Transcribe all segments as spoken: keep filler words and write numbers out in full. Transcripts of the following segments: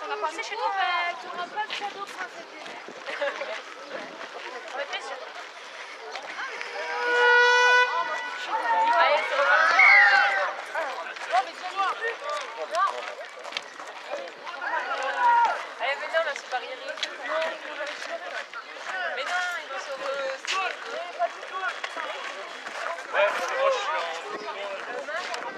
On va passer chez ton père, tu n'auras pas de cadeau pour un C D. On va être bien sûr. Allez, c'est reparti. Non, mais tiens, non. Allez, venez, on a ce barrière. Mais non, il va se re... Pas du tout. Ouais, parce que moi je suis en...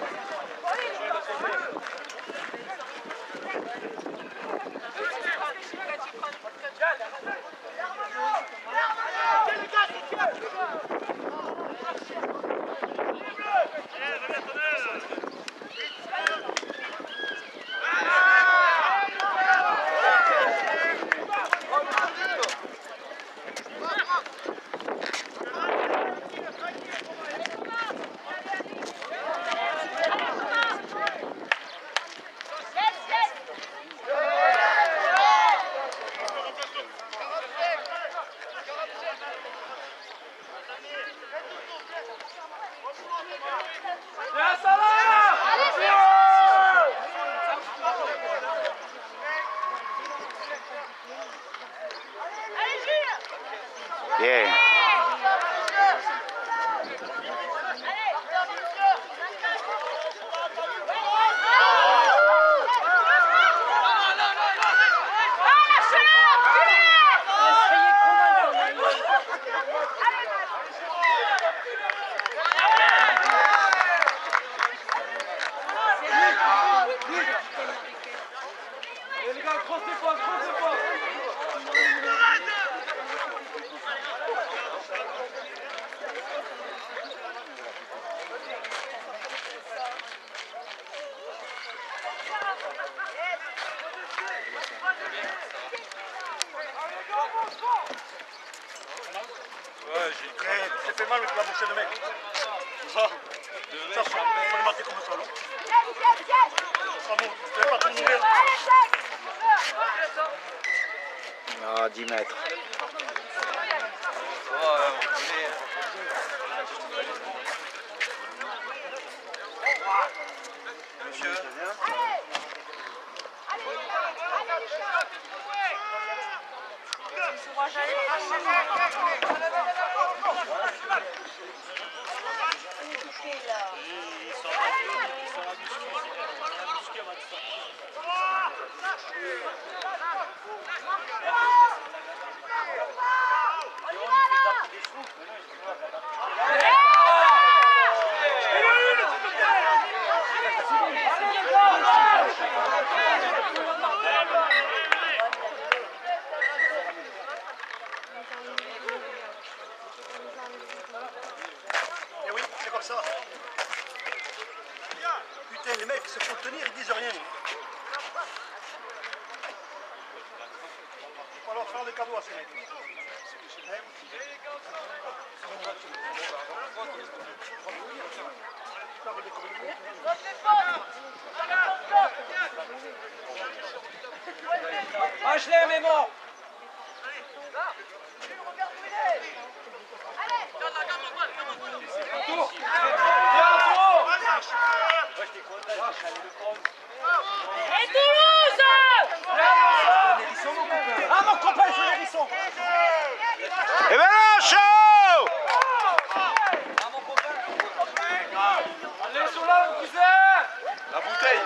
Yeah. Les gars, crossez pas, crossez pas. Ouais, j'ai cru. C'est fait mal avec la bouche de mec. Ça, ça, faut le marquer comme ça, non? Ça monte, je vais pas tout nourrir. Ah, dix mètres. Monsieur. Moi, j'allais passer. Et oui, c'est comme ça. Putain, les mecs se font tenir, ils disent rien. Il va falloir faire des cadeaux à ces mecs. Ah, je l'ai, mais bon. Tour. Et Toulouse! Ah, mon copain, c'est l'hérisson. Et ben là, chaud! Allez, sur là, mon cousin. La bouteille.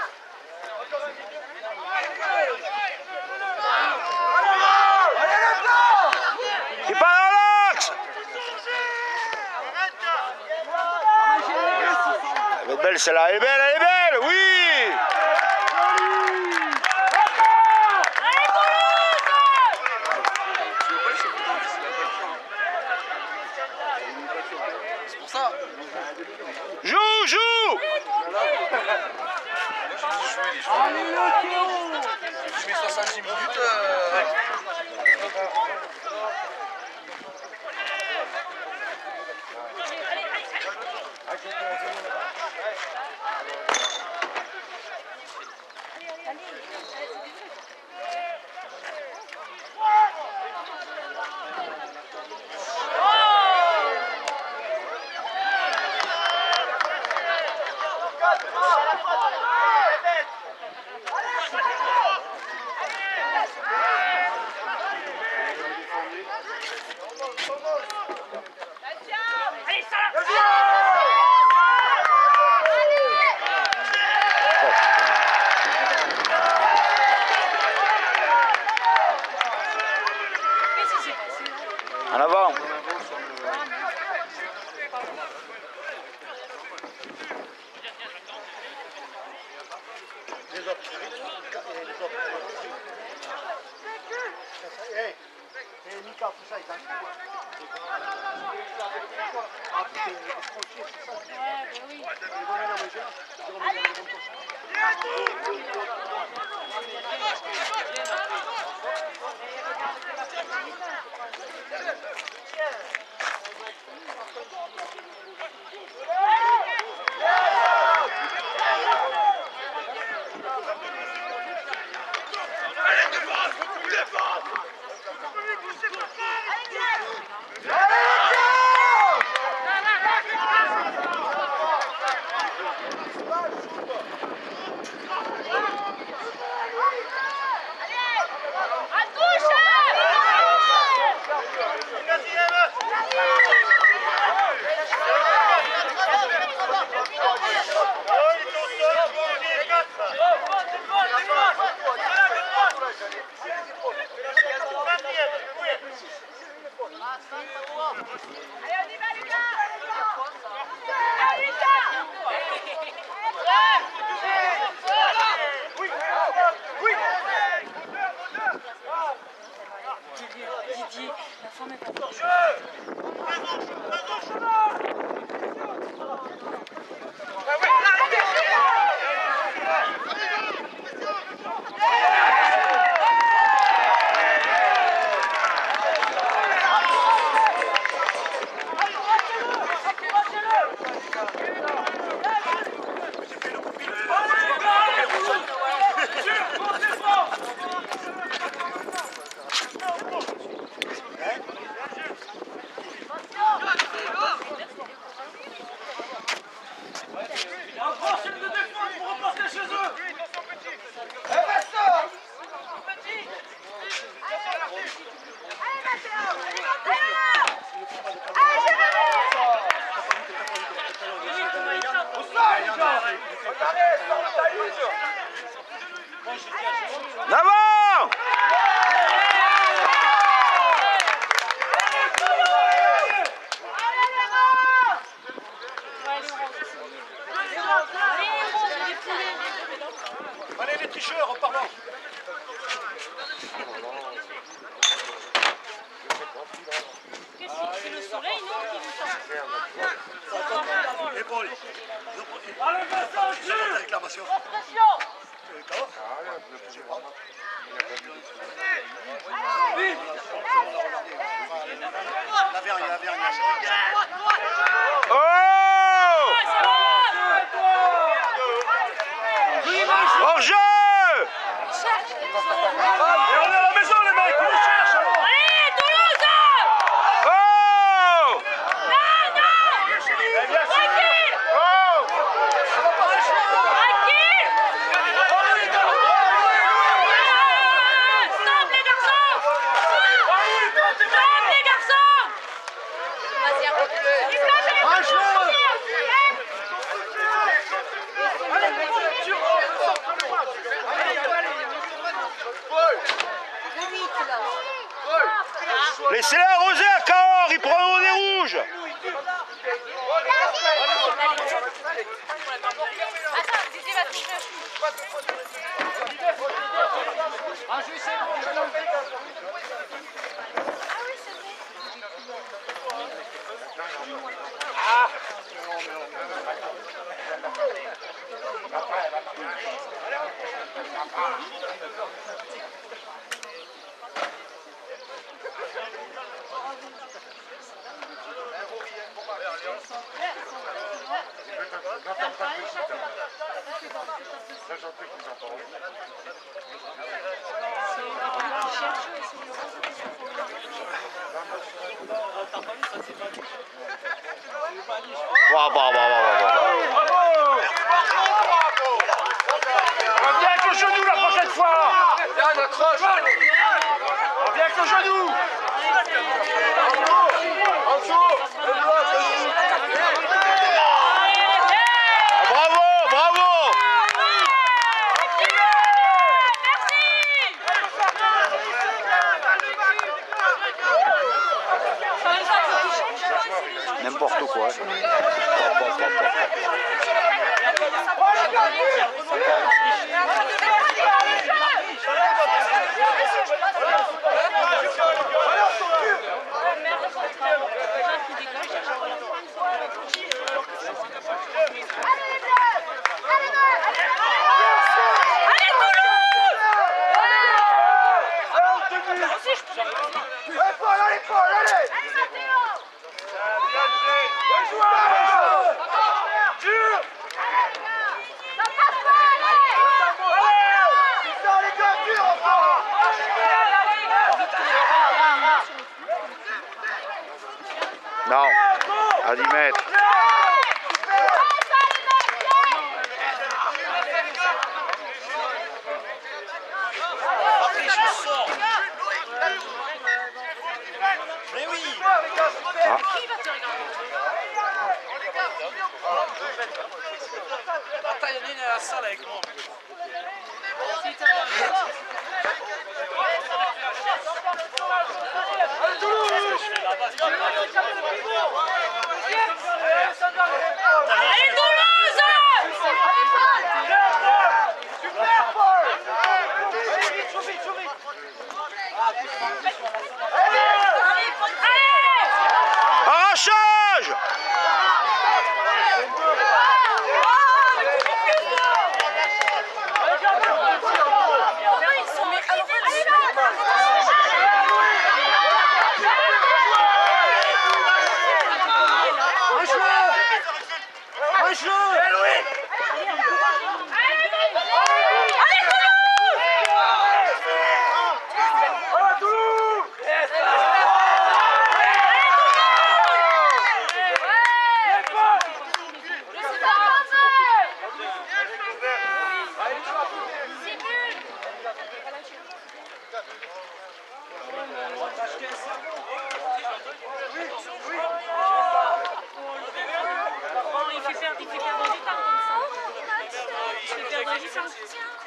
Il part dans l'axe! Elle est belle celle-là, elle est belle, elle est belle, oui! C'est pour ça. Joue, joue! Je mets soixante-dix minutes. Euh... Didier, la forme est pas bonne. D'avant! Allez les tricheurs, en parlant. Qu'est-ce que c'est le soleil, non, qui nous sort? Épaule. Allez, Vincent, Ils ont la réclamation. Pression! Euh, comment La vergne, la vergne. Oh! Hors-jeu! Et on est à la maison, les mecs, on nous cherche alors. Allez, Toulouse! Oh! Non, non! Tranquille! Oh! Tranquille! Stop les garçons! Stop les garçons! Vas-y, Laissez-les arroser à Cahors, ils prendront des rouges. attends, Didier va toucher. Ah oui, c'est bon. Bah, bah, bah, bah, bah, bah. Reviens avec le genou la prochaine fois. Yann, accroche. Reviens avec le genou. En dessous. Bravo, bravo. N'importe quoi. Non, à dix mètres. Mais oui. Ah. Attends, il y en a une à la salle avec moi. Allez Toulouse! Arrachage! Il fait perdre, il fait perdre du temps comme ça. Il fait perdre du temps.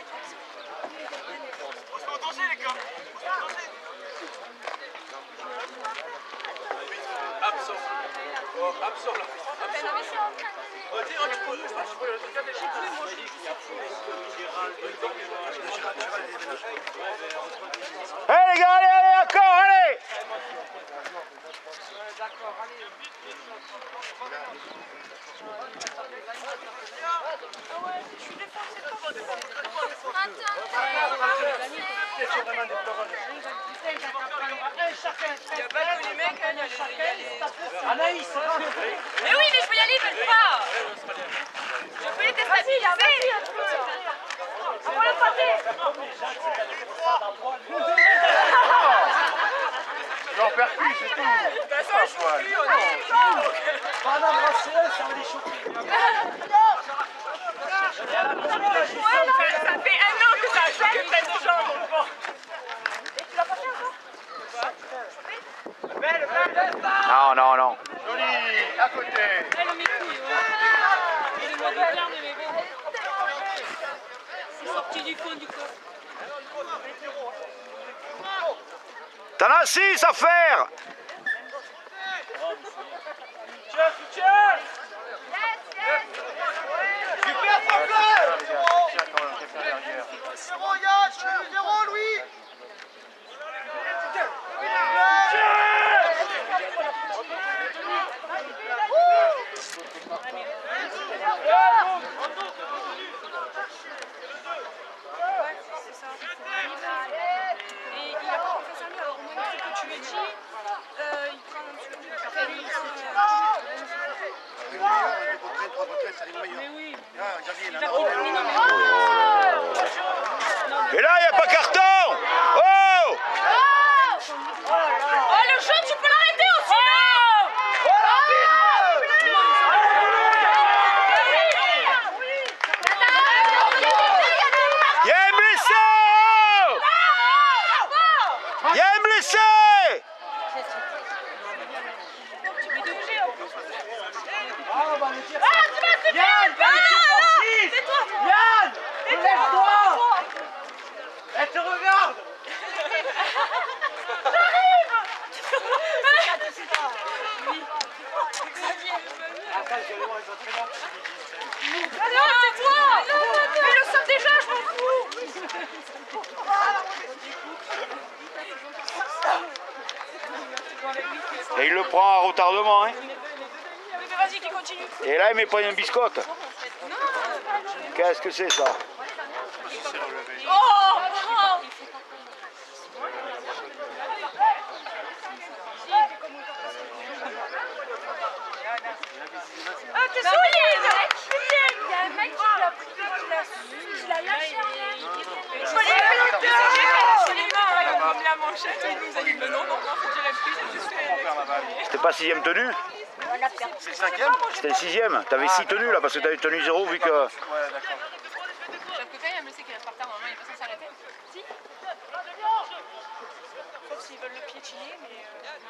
Allez les gars, allez, allez, encore, allez! Il n'y a pas que les mecs, hein, il y a les... Anaïs, Mais oui, mais je peux y aller, ils veulent pas. Je peux les déstabiliser. On va le passer. J'en perds plus, c'est tout. De toute façon, je suis plus, on est... pas d'embrasser, ça va les choquer. Ça fait un an que ça a choqué plein de gens, mon pauvre. Et tu l'as pas fait encore? Non, non, non. Joli, à côté. Elle a mes couilles, ouais. Et le mot de larmes de mes bébés. C'est sorti du fond du corps. T'en as six à faire! Tiens, tiens. Super, Franklin. Zéro, Yann, je suis zéro, Louis. Et il a pas confiance en lui, alors au moment que tu lui dis, euh, il prend un petit peu de café. Mais oui. Et là, il n'y a pas carton! Oh! Oh, le jeu, tu peux l'arrêter aussi! Il y a un blessé! Il y a un blessé! Ah, tu vas te Yann, faire! c'est toi. Yann, lève-toi. Elle te regarde. Attends, je vais voir les entraîneurs. Non, c'est toi! Mais le savent déjà, je m'en fous! Et il le prend à retardement, hein. Mais vas-y, qui continue. Et là, il met pas une biscotte. Qu'est-ce que c'est ça? Oh, oh. Ah, t'es souillé, mec! Il y a un mec qui l'a pris, qui l'a lâché en l'air. Je peux les ramené à manchette et il nous a dit mais non, non, en fait je l'ai pris, j'ai juste fait. C'était pas sixième tenue? C'est le cinquième? C'était le sixième. T'avais six tenues là parce que t'avais tenu zéro vu que. Ouais, d'accord. Sauf que quand même, le sait qu'il reste par terre, normalement il est pas censé s'arrêter. Si. Sauf s'ils veulent le piétiner, mais.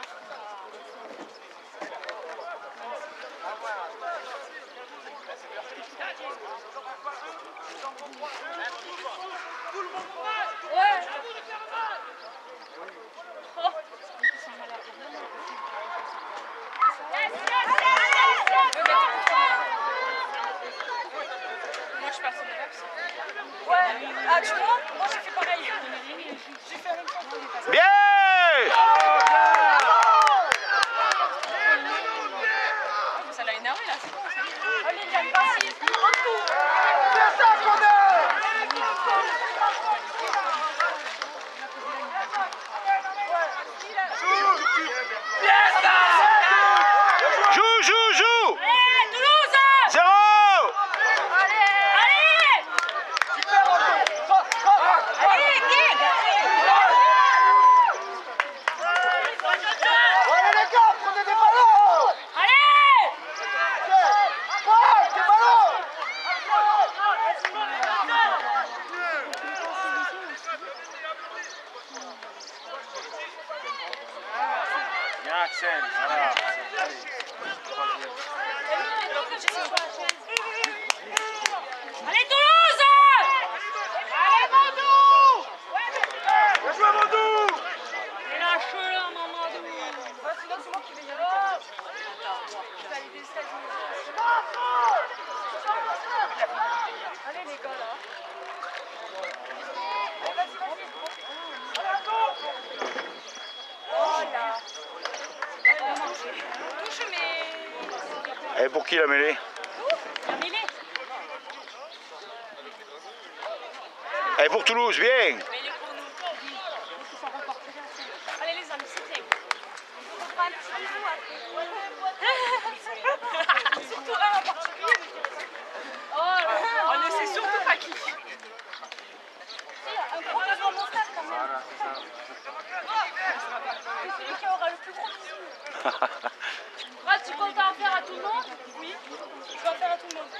Ouais. Oh. Moi je suis partie de la ouais. Ah tu vois, moi j'ai fait pareil. J'ai fait la même chose. Bien! Ça l'a énervé là, c'est bon ça. Allez, Yann, vas-y. C'est ça qu'on a. Joue, joue, joue! Allez, Toulouse! Zéro! Allez! Allez! Allez, Guy! Allez les gars, prenez des ballons. Allez! Ouais, des ballons. Bien Axel, voilà. Allez, Toulouse! Allez, Mandou! Bien joué Mandou. Et lâche-le, Mamadou! Sinon, c'est moi qui vais y aller. Je vais aller des États-Unis. Allez, les gars, là. Vas-y, vas-y. Oh là. Touche, mais. Et pour qui la mêlée? La mêlée! Et pour Toulouse, bien! Mais il est pour nous. Allez, les amis, c'est bien. Surtout un en particulier. Oh là là. On ne sait surtout pas qui. Un gros bisou à mon frère, quand même. C'est celui qui aura le plus gros bisou. Ah, tu comptes en faire à tout le monde? Oui. Tu vas en faire à tout le monde.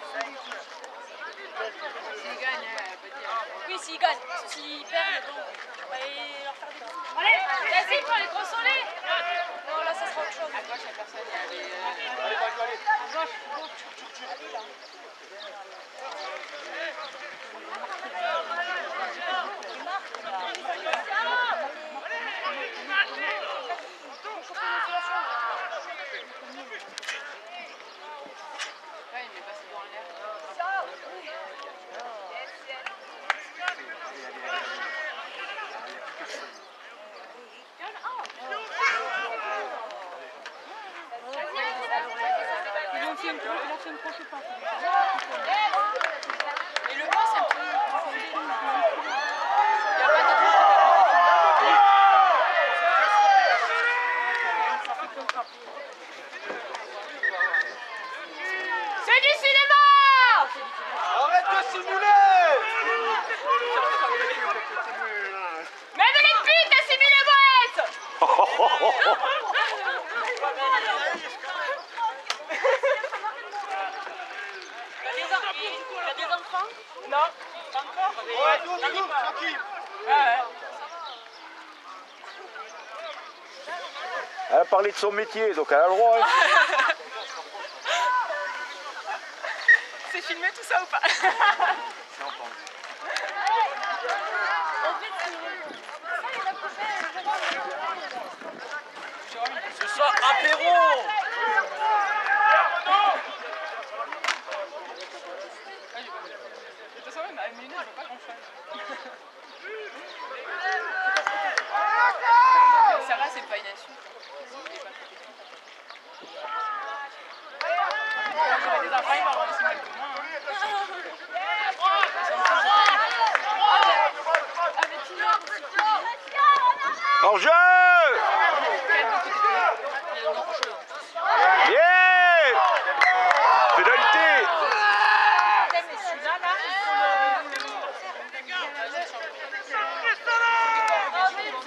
S'il gagne, elle peut dire. Oui, s'ils gagnent. S'ils perdent, bon, on va aller leur faire des bisous. Allez, vas-y, pour les consoler. Non, là, ça sera autre chose. À gauche, la personne, elle est. À gauche, gauche. Ouais, il met pas ses doigts en l'air. Ils ont fait une pro- il a fait une proche pas. Et le blanc, c'est un peu. Il n'y a pas de. C'est du cinéma! Arrête de simuler. Même les putes, elles simulent les boîtes! Il y a des enfants? Non, pas encore. Ouais, douce, douce, tranquille. Ouais, ouais. Elle a parlé de son métier, donc elle a le droit. Hein. C'est filmé tout ça ou pas? En fait, Ce soir, apéro. De toute façon, même à une minute, je vois pas grand chose. Sarah, c'est pas une insulte. J'aurais des enfants, ils vont avoir aussi mal que moi. Avec une heure aussi. Hors jeu! Bien! Pénalité! celui-là, là,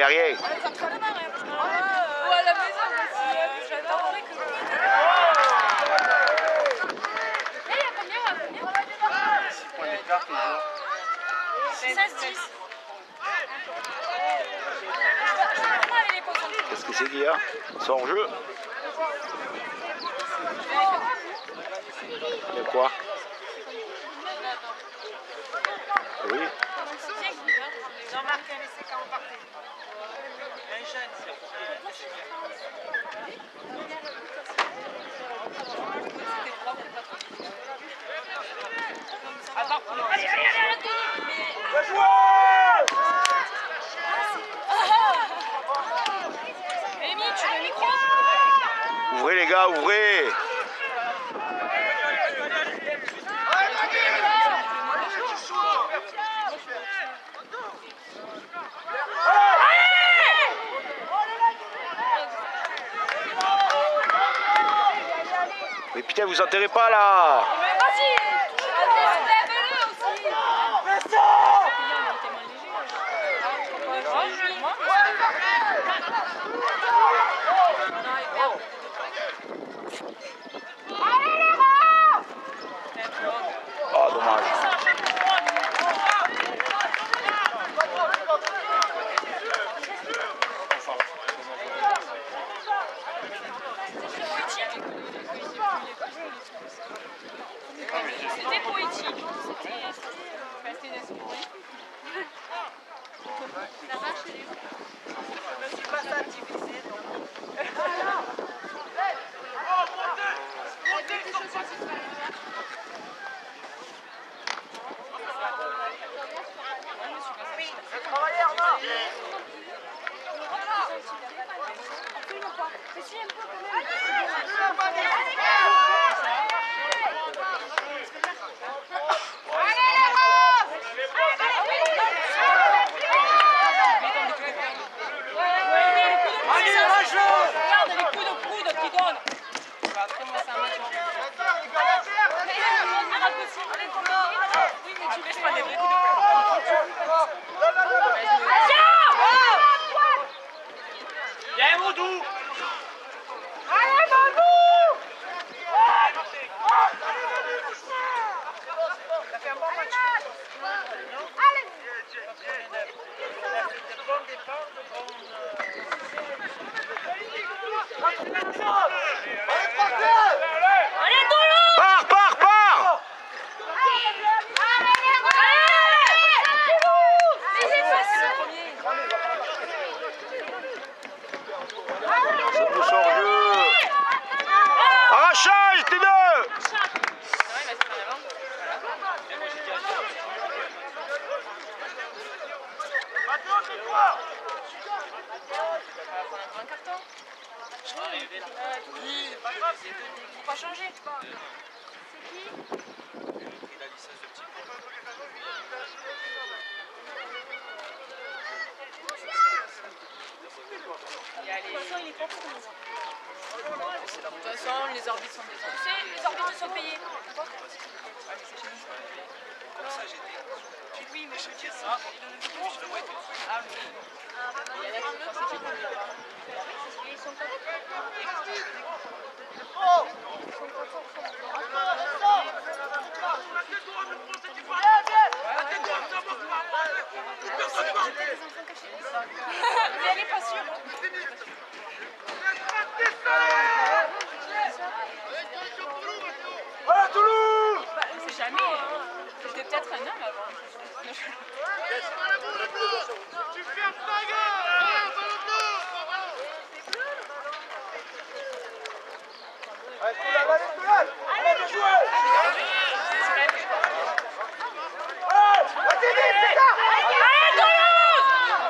a rien. Ou à la maison aussi, j'adorerais que... Eh, il y a combien, il y a combien? six points d'écart toujours. seize dix. Qu'est-ce que c'est qu'il y a? C'est hors jeu. Il y a quoi? Oui. Jean-Marc a laissé quand on partait. Un jeune, c'est Allez, allez, allez, Le joueur! Amy, tu veux le micro? Ouvrez les gars, ouvrez. Mais putain, vous enterrez pas là. Vas-y, lève-le aussi. Ah, dommage. C'était poétique. C'était inspiré. La vache, elle est où? Je me suis pas senti visée, donc. Oui, le travailleur, non. Absolument pas. Mais si, un peu quand même. Regarde les coups de coude qu'il donne. Après moi c'est un match. Oui mais tu fais pas des vrais coups de coude. Viens, Moudou! Allez, Moudou! Ça fait un bon match. Allez! De bon départ, de bon... Allez Toulouse! Pars, pars, pars. C'est tous hors jeu. Arrachage, t'es deux. Faut pas changer. De toute façon, les orbites sont des orbites. Tu sais, les orbites sont payées. Oui, mais je veux dire ça. Ah oui. Ils sont pas mais elle est pas sûre. Allez, Toulouse! C'est jamais. J'étais peut-être un homme avant. Tu fermes ta gueule! Allez, Toulade, allez, Toulade! Allez, bien joué! Allez, vas-y, vite, c'est ça! Allez, Toulouse!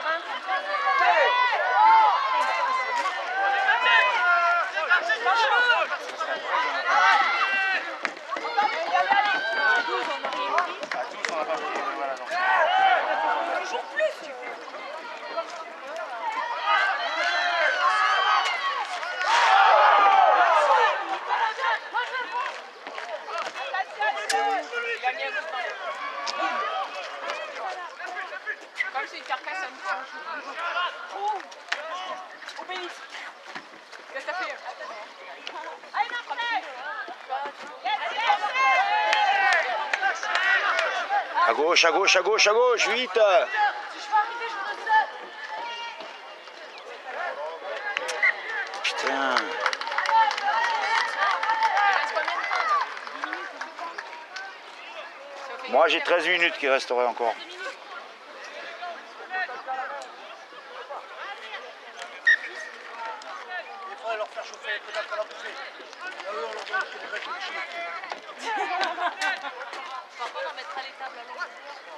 Toujours plus, tu fais. À gauche, à gauche, à gauche, à gauche, vite. Si je veux arriver, je vous donne ça. Putain. Moi j'ai treize minutes qui resteraient encore. Il faudrait leur faire chauffer les pédales à la bouffée. Là, eux, on leur donne que des règles de chien. Par contre, on mettra les tables à l'envers.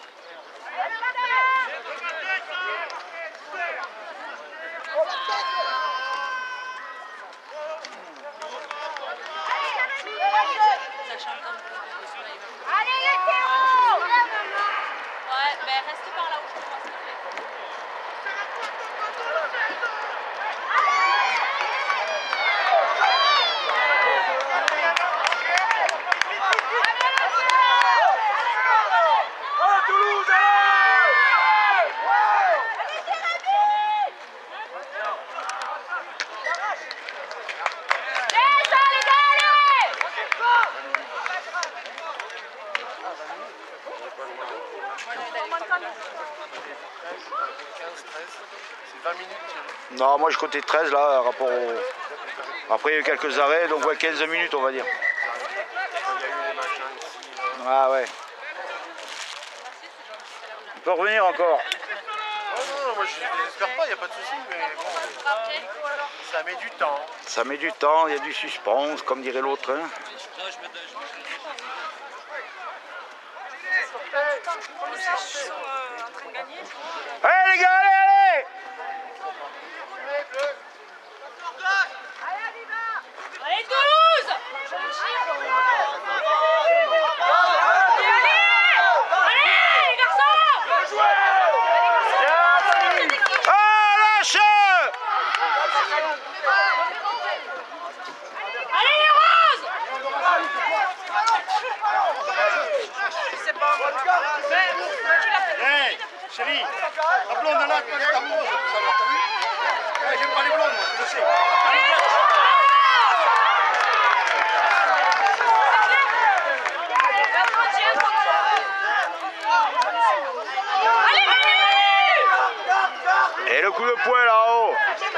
Ça chante un peu. Allez les Théo! Ouais, ben reste par là où je te vois, s'il te plaît. Allez Toulouse, allez! Laisse, allez, allez! C'est vingt minutes. Non, moi je comptais treize là, rapport au... Après il y a eu quelques arrêts, donc ouais, quinze minutes on va dire. Il y a eu les machins ici. Ah ouais. On peut revenir encore. Oh non, moi je n'espère pas, il n'y a pas de souci, mais bon, ça met du temps. Ça met du temps, il y a du suspense, comme dirait l'autre. Hein. Allez les gars, allez, allez! Allez Toulouse! Allez les garçons! Ah, lâche! Allez les roses! Hé, chérie, la blonde là, elle est amoureuse de tout ça, là, t'as vu? Ouais, j'aime pas les blondes, moi, je le sais. Et le coup de poing là-haut.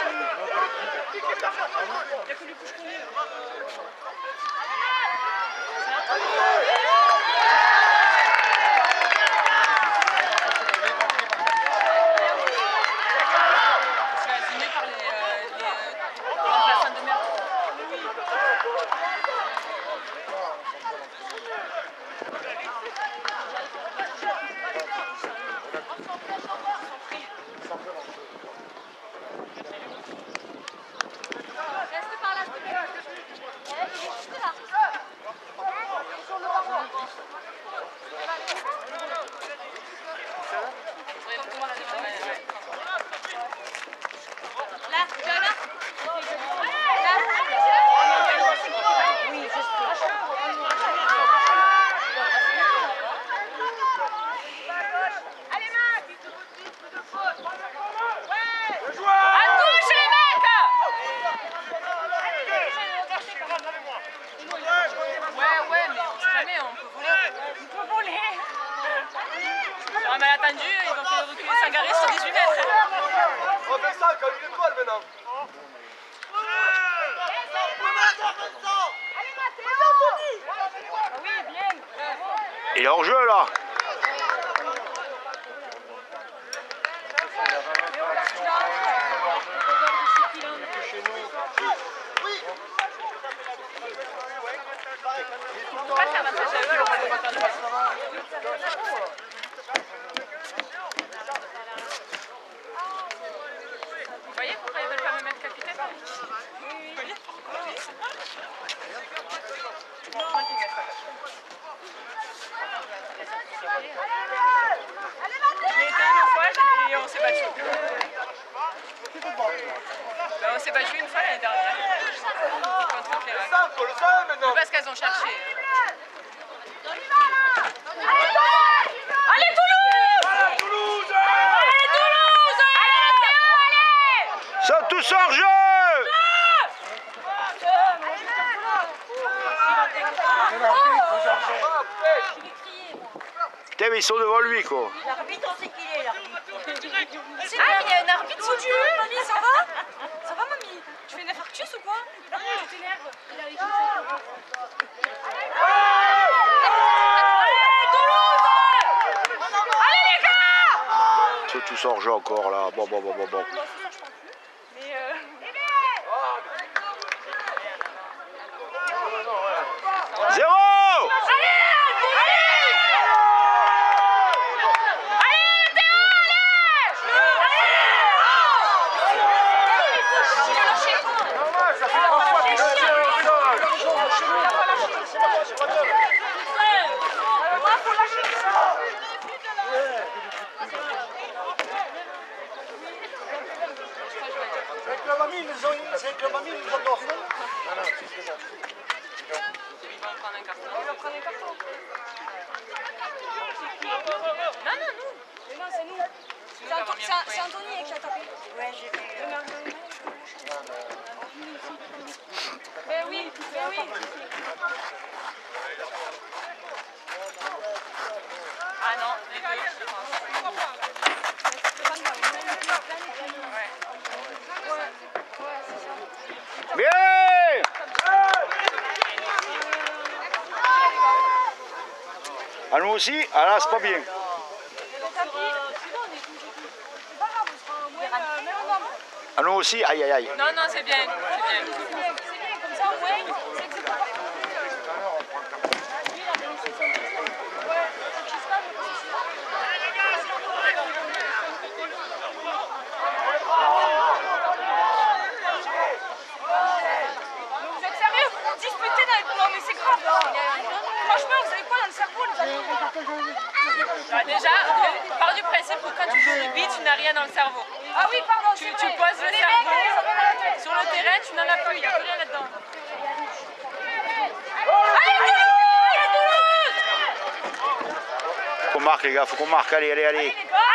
Reste par là, s'il te plaît. Ouais, juste là. Là, tu vas là? Là. Oui, Allez Max! À touche les mecs! Ouais, ouais, mais on sait jamais, on peut voler. On peut voler. J'aurais mal attendu, ils vont faire reculer Sangaré sur dix-huit mètres. On fait ça comme une étoile maintenant. Allez Mathéo! Oui, bien. Il est hors jeu là. Pourquoi ça va pas faire alors on va pas faire Vous voyez pourquoi ils veulent pas me mettre capitaine? Vous voyez pourquoi? J'ai été une fois et on s'est battu. Ben, on s'est battu une fois l'année dernière. Contre Clérac. Ça, faut le faire maintenant. Parce qu'elles ont cherché. Allez Toulouse! Allez Toulouse! Allez Toulouse! Allez Théo, allez! Sont tous hors jeu. T'es mais ils sont devant lui, quoi. L'arbitre, on sait qu'il est, l'arbitre. Ah, il y a un arbitre sous Dieu. Mamie, ça va? Ça va, mamie? Tu fais un infarctus ou quoi? Tu t'énerves. Il a les Allez, les gars! C'est tous hors jeu encore, là. Bon, bon, bon, bon, bon. Mais euh... Zéro! C'est que la mamie nous ont c'est que la mamie nous a offert. Non, non, c'est bon. Ils vont prendre un carton. Il va prendre un carton. Non, non, nous. Mais non, c'est nous. C'est Anto- c'est- c'est Anthony qui a tapé. Ouais, j'ai vu. Mais oui, mais oui. Ah non, les deux, je pense. Bien! À nous aussi? Ah là, c'est pas bien. À nous aussi? Aïe, aïe, aïe. Non, non, c'est bien. C'est bien. C'est bien, comme ça, ouais, c'est que c'est pas parfait. Vous êtes sérieux? Vous disputez dans les... Non, mais c'est grave. Franchement, vous avez quoi dans le cerveau, les amis? Ah, déjà, pars du principe que quand tu joues au rugby, tu n'as rien dans le cerveau. Ah oui, pardon, Tu, c'est tu vrai. poses le Les cerveau. mecs, ils ont mal à la tête. Sur le terrain, tu n'en as plus, il n'y a plus rien là-dedans. Faut qu'on marque, les gars, faut qu'on marque. Allez, allez, allez.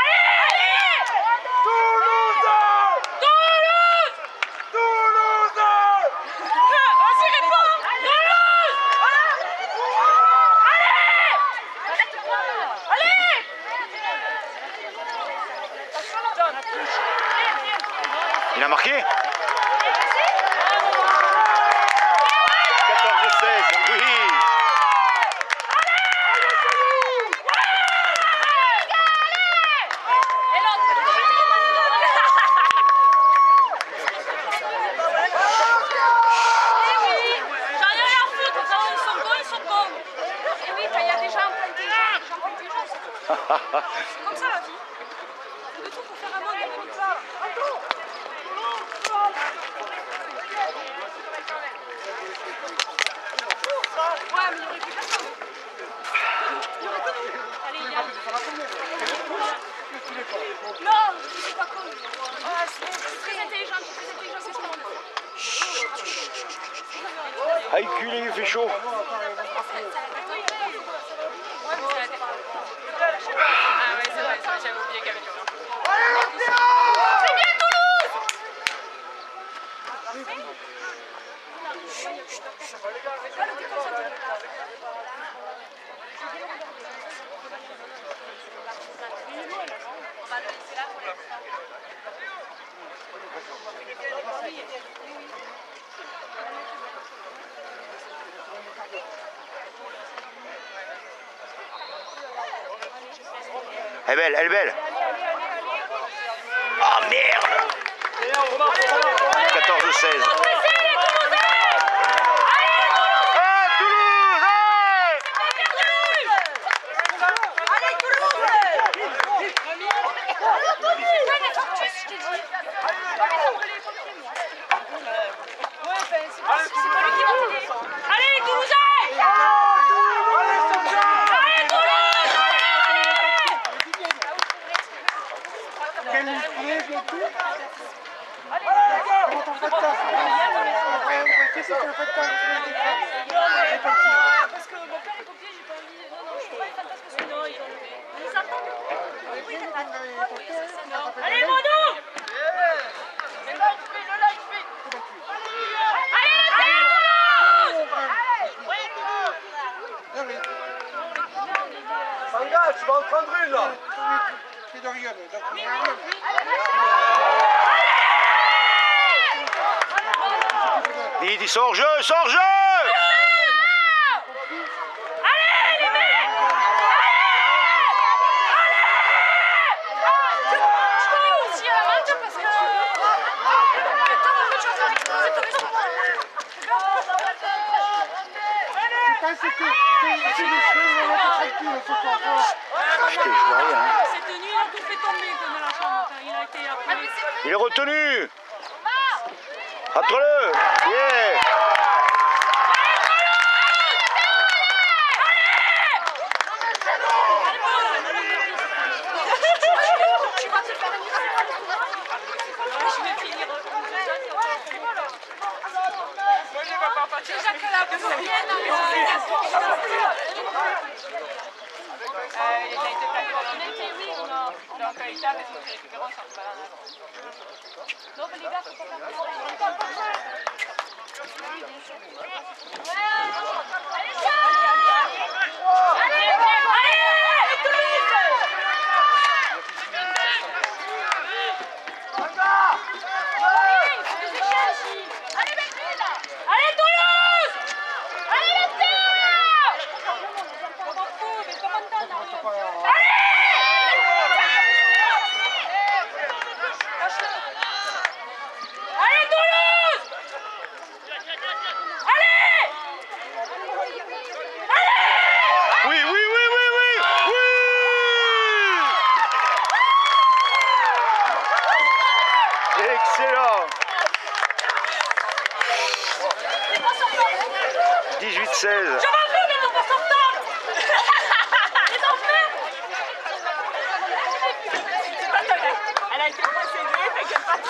Il a marqué? quatorze seize, oui! Comme ça la vie. C'est de tout pour faire un monde, il y a des ça. Ouais, mais il y aurait plus personne. Il y aurait que nous. Allez, il y a... Non, je suis pas con. Ah, c'est très intelligent, très intelligent, c'est ce qu'on a. Aïe, culé, il fait chaud. Ouais, mais c'est la tête. Ah ouais, c'est vrai, c'est vrai, j'avais oublié qu'il y avait du temps. C'est bien Toulouse! On va le laisser là pour les... Elle est belle, elle est belle. Ah merde! quatorze seize. Ah, Toulouse! Allez, Toulouse! Allez les Toulousains! Allez Toulouse! Parce que mon père est pompier, j'ai pas envie. Non, non, je suis pas une fantasme parce que non, ils ont levé. Ils entendent. Allez, Mono! Sanga, tu vas en nul là. Il dit sors jeu, sors jeu. Allez les mecs! Aussi à la main parce que Putain, je vois rien. cette nuit il a tout fait tomber comme la chambre. Il a été appelé. Il est retenu. Entre-le. Yeah. Tu vas te faire une je vais finir. Moi je vais pas partir. Déjà que la boue vienne. Euh, il a été plaqué dans le nez, oui, on a. Donc il tape et son récupérant, c'est un peu malin. Non, mais les gars, faut pas faire ça. Oui, oui, oui, oui, oui, oui. Excellent. dix-huit seize. Elle a été possédée, fait qu'elle part.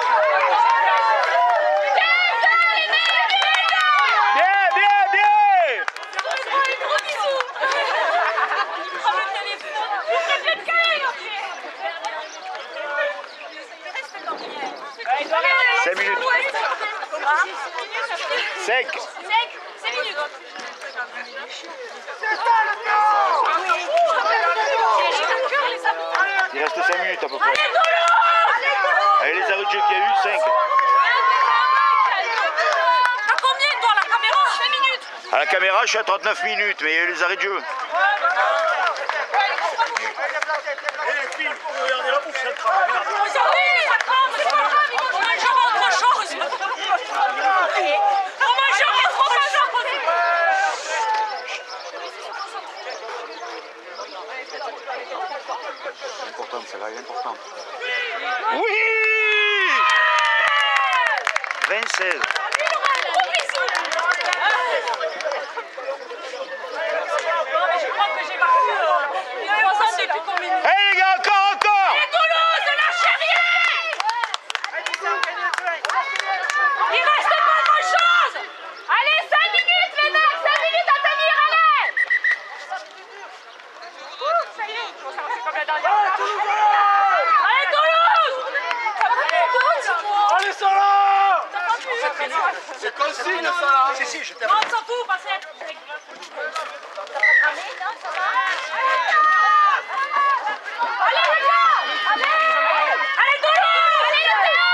Bien, bien, bien. cinq minutes. Sec. Il reste cinq minutes à peu près. Allez, les arrêts de jeu qu'il y a eu, cinq. À combien toi la caméra? cinq minutes. À la caméra, je suis à trente-neuf minutes, mais il y a eu les arrêts de jeu. Et les filles, pour regarder la bouffe, c'est le travail. Merde. Aujourd'hui, ça compte, c'est pas grave, ils vont manger autre chose. On mangerait trop pas Important, c'est là, il est important. Oui vingt seize. Je crois que j'ai battu. Il y a trois ans depuis combien de temps? Allez les gars, encore, encore. Et Toulouse, lâchez rien! Il reste pas grand chose! Allez, cinq minutes les mecs, cinq minutes à tenir, allez! Ça y est, on s'en fait comme la dernière. Allez Toulouse! T'as pas vu Toulouse? Allez, ça là. T'as pas vu? C'est consigne ça là. Si, si, je t'aime. Non, on s'en fout, passez. Allez les gars! Allez! Allez Toulouse! Allez les gars!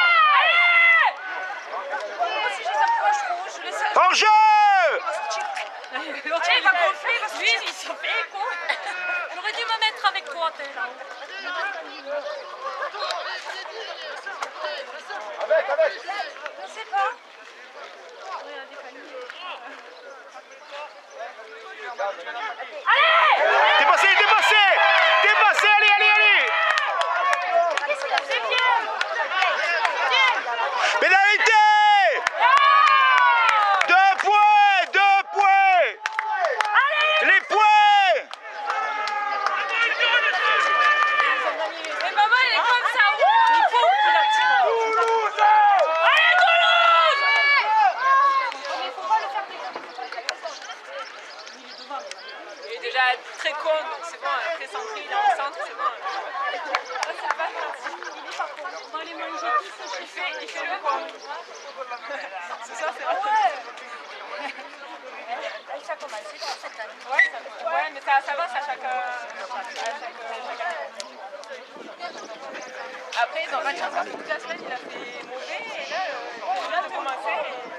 Allez! Moi si je les approche trop, je les laisse. En jeu. Allez, il va gonfler parce que lui, il se fait quoi. J'aurais dû me mettre avec toi, t'es là. Avec, avec. Je sais pas. Allez! Dépassé, dépassé. Dépassé, allez, allez, allez. C'est bien! Pénalité. Deux points, deux points. Les points. Et maman, elle est comme ça! Il faut qu'il la tire! Toulouse. Allez, Toulouse! Mais il faut pas le faire Il est déjà très con, donc c'est bon, très centré, il est en centre, c'est bon. c'est pas facile. Il est pas con. On va les manger tous. Il fait, il fait le con. C'est ça, c'est vrai. Ça commence, c'est pour cette année. Ouais, ça, ouais, mais ça, ça va, ça chaque. Euh... Après, ils n'ont pas de chance parce que toute la semaine, il a fait mauvais et là, euh, il vient de commencer. Et...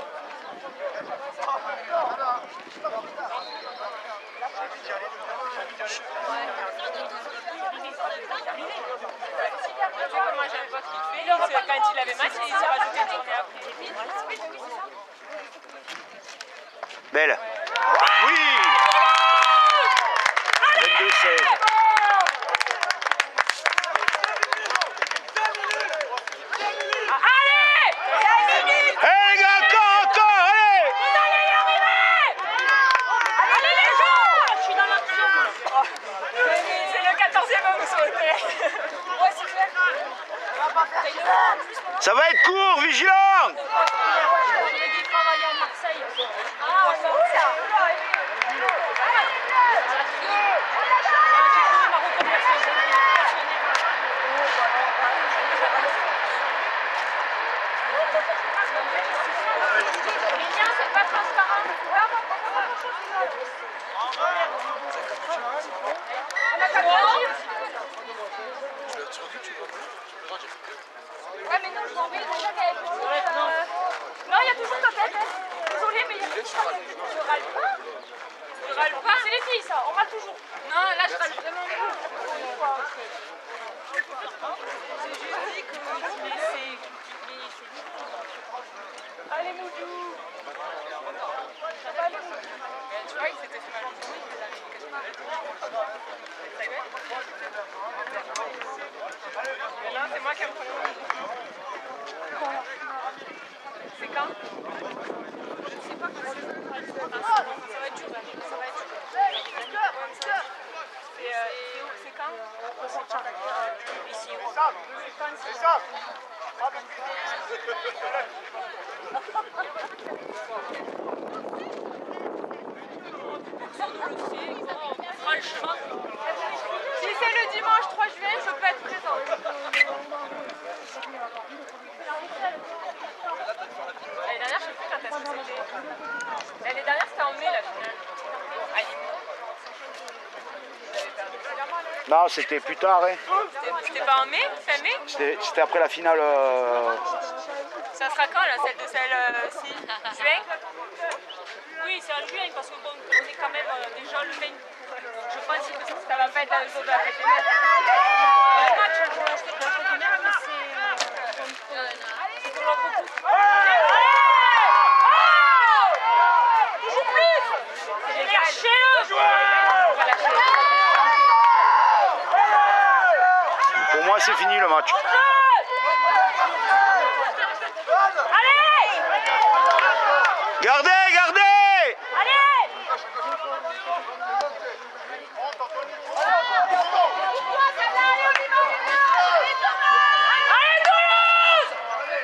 Moi, j'aime pas ce qu'il fait. Parce que quand il avait match, il s'est rajouté une journée après. Belle. Oui. vingt-deux seize. Hey les gars, encore, encore, allez! Vous allez y arriver! Allez les gens! Je suis dans l'action. C'est le quatorzième homme sauté. Ouais, c'est clair. On va pas faire une... Ça va être court, vigilant! J'ai dit travailler à Marseille. Ah, c'est où ça? C'est pas transparent. On a pas de ouais, mais non, je m'en vais déjà qu'elle est toujours. Euh... Non, il y a toujours ta tête. Hein. Désolée, mais il y a toujours ta tête. Je râle pas. Je râle pas. C'est les filles, ça. On râle toujours. Non, là, je râle vraiment pas. J'ai juste dit que je laissais. Allez, Moudou. Allez, Moudou. Tu vois, il s'était fait mal au dos, il faisait mais là, c'est moi qui ai me c'est quand? Je sais pas quand ça va être dur, ça va être dur. C'est quand? Ici. C'est ça. Franchement, si c'est le dimanche trois juin, je peux être présente. L'année dernière, je sais plus quand est-ce que c'était. L'année dernière, c'était en mai la finale. Non, c'était plus tard, hein. C'était pas en mai? Fin mai? C'était après la finale. Euh... Ça sera quand là, celle de celle-ci? Juin? Oui, c'est en juin parce que bon, on est quand même euh, déjà le vingt. Je pense que ça va pas être la jour de la fête des mères. Le match, je pense que c'est la fête des mères, mais c'est pour l'autre coup. Toujours plus! Lâchez-le! Pour moi, c'est fini le match. Allez! Gardez, gardez! Allez! Allez Toulouse!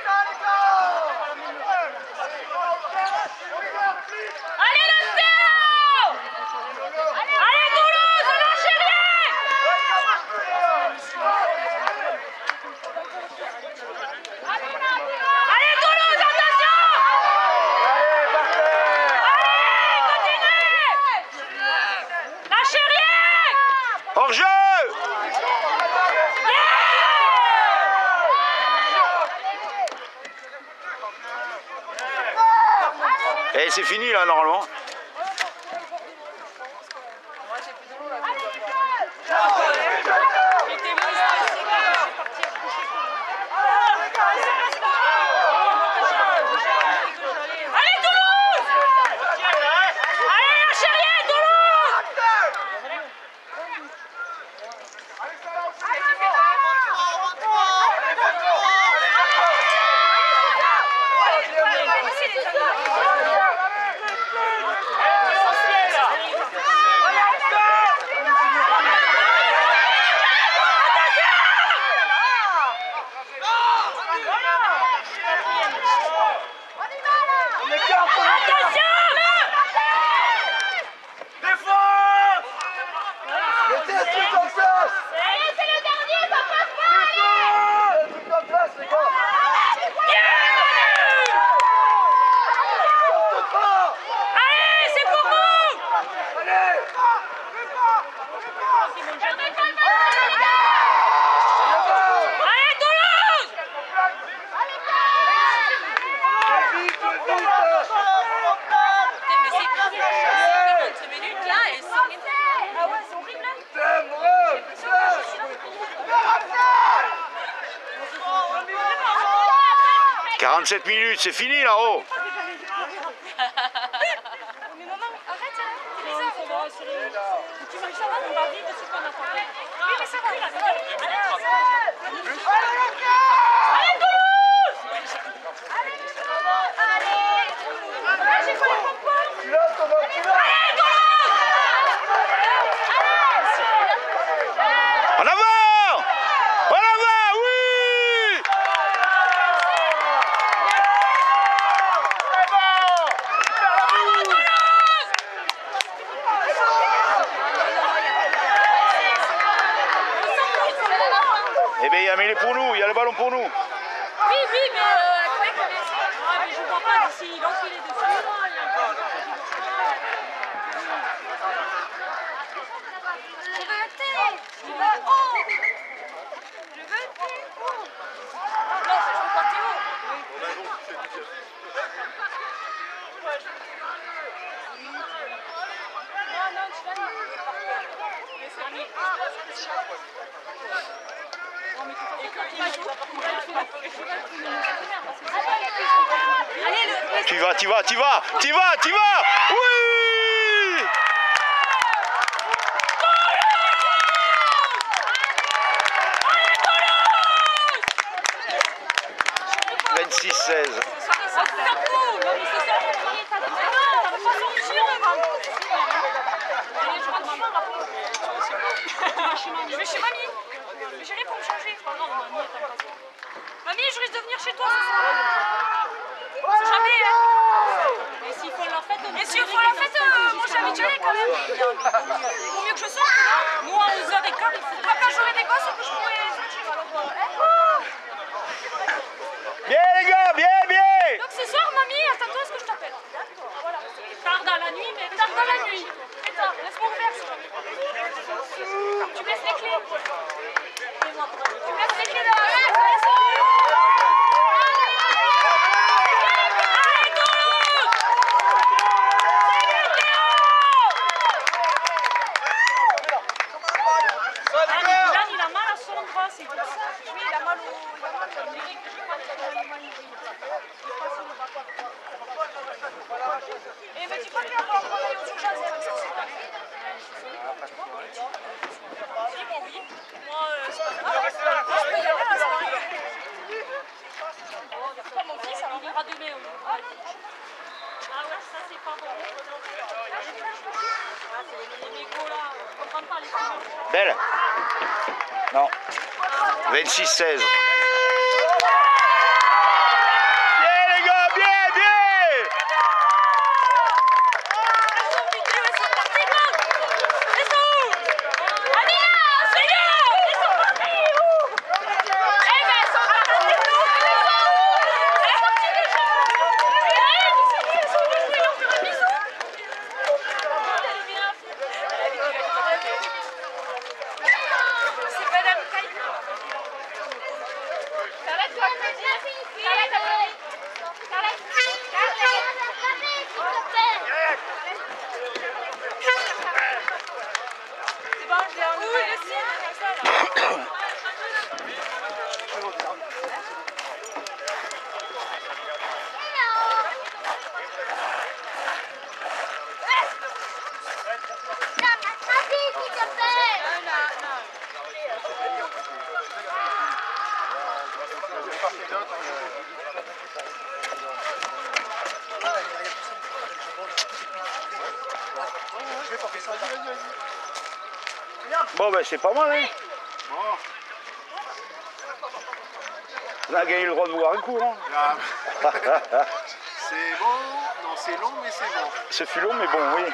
Allez le zéro! Allez Toulouse, ne lâchez rien! Allez Toulouse, attention! Allez, continuez! Lâchez rien! Hors jeu! Et c'est fini là normalement. Allez Toulouse! Allez, lâchez rien, Toulouse! Allez, quarante-sept minutes, c'est fini là-haut. Mais maman, arrête, t'es bizarre. Tu manges ça va, on va vite dessus qu'on a parlé. Oui, mais ça va, là, c'est bien. Allez, Toulouse! Allez, Allez, j'ai pas les pompons. Allez, Toulouse! En avant! En avant, oui! Eh bien, il est pour nous, il y a le ballon pour nous. Oui, oui, mais euh, elle croyait qu'on est... Ah, mais je vois pas d'ici, il enfile dessus. Je veux un thé. Je veux un haut. Je veux un thé haut. Non, je veux pas thé haut. Non, non, tu vas aller. Tu vas, tu vas, tu vas, tu vas, tu vas! Oui! vingt-six seize. Je vais chez mamie. Mais j'irai pour me changer. C'est pas grave, mamie, t'as pas. Mamie, je risque de venir chez toi ce soir. C'est jamais, hein. Et s'il faut la fête, Et s'il faut la fête, euh, moi je suis habituée quand même. Vaut mieux que je sorte, là. Moi, à onze heures quinze, il faut pas quand j'aurai des gosses que je pourrais sortir. Bien les gars, bien, bien! Donc ce soir, mamie, attends-toi à ce que je t'appelle. Voilà. Tard dans la nuit, mais tard dans la nuit. Et tard, laisse-moi ouvert si jamais. Tu me laisses les clés. Tu me laisses les clés de la maison. Allez, Toulouse! Ah, mais Dylan, il a mal à son bras, c'est pour ça. Oui, il a mal au... Il a mal au... Il est mal au... Et mais tu peux lui avoir un aller aux urgences avec ça, c'est pas grave. Si, bon, oui. Moi, euh, c'est pas grave. Moi, je peux y aller à la soirée. Pas mon fils, alors on verra demain. Ah ouais, ça c'est pas bon. Ah, c'est les mégots là, on comprend pas les gens. Belle? Non. vingt-six seize. Bien les gars, bien, bien! Bon ben c'est pas mal hein. On a gagné le droit de voir un coup hein. C'est bon, non c'est long mais c'est bon. Ce fut long mais bon oui.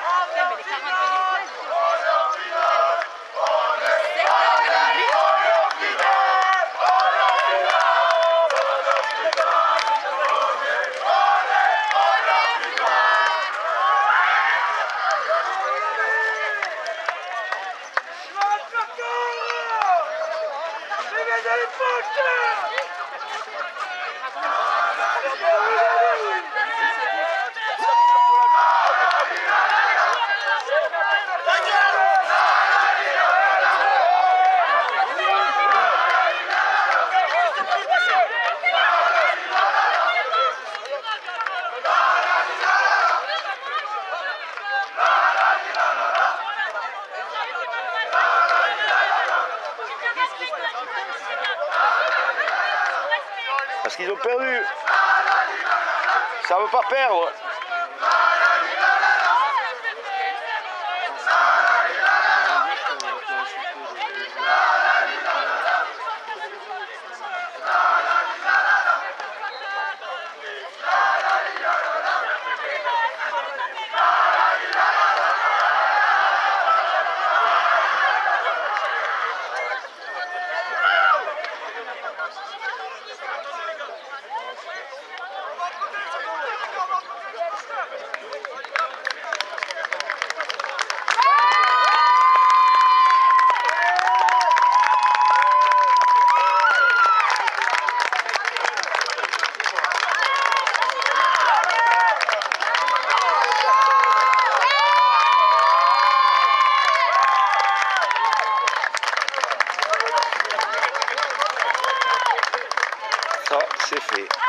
ont perdu. Ça veut pas perdre. Ça, c'est fait.